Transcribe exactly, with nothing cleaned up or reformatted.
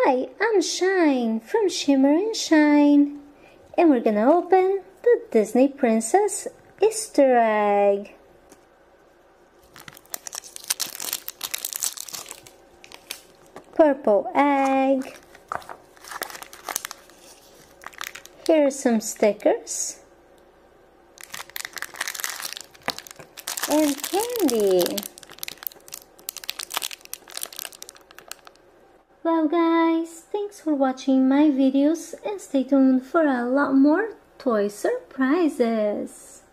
Hi, I'm Shine from Shimmer and Shine, and we're gonna open the Disney Princess Easter egg. Purple egg. Here are some stickers. And candy. Well guys, thanks for watching my videos and stay tuned for a lot more toy surprises.